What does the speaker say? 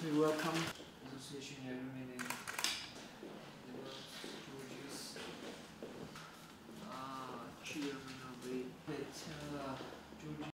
We welcome Association Yerumene Georgius Chairman of the